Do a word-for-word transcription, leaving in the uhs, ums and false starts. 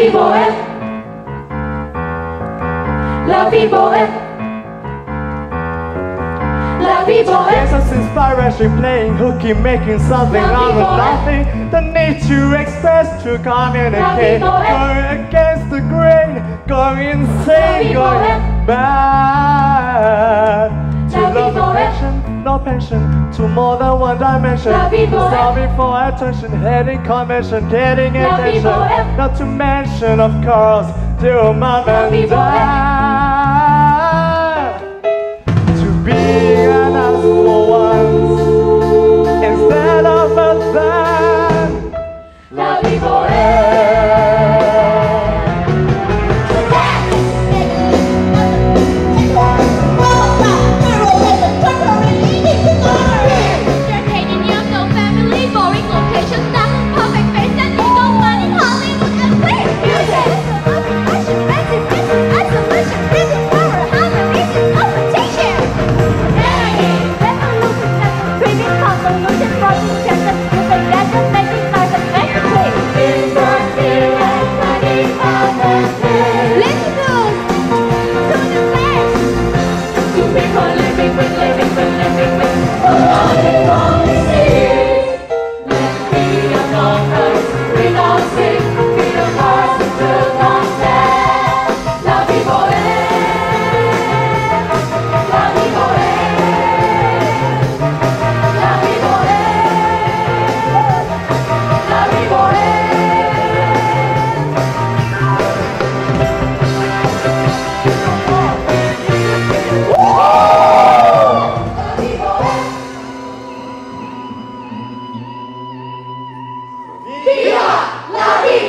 vie bohème, la vie bohème, la vie bohème. There's some inspiration playing hooky, making something out of nothing. The need to express, to communicate. Going against the grain, going insane, going mad. To love and passion, no passion, to more than one dimension. Solving for attention, heading convention, getting attention. Not to mention, of course, to mom and dad. To be an us for once, instead of a that. La vie bohème. La vie